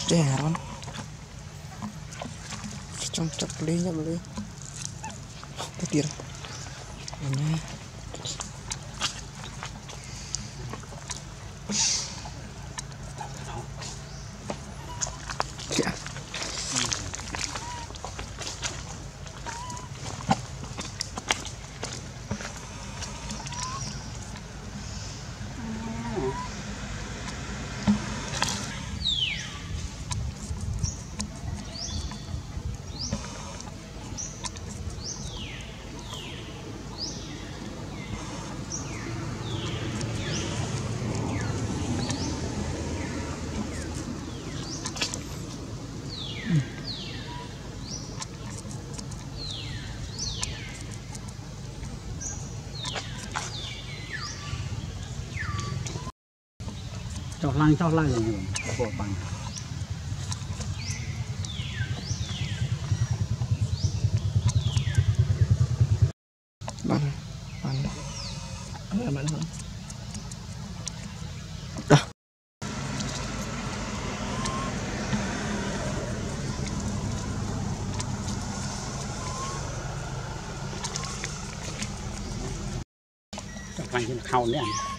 để ron trong chập lên nhá beli petir ini ya cho lăng nhiều bộ bằng bạn cho lăng như là khâu đấy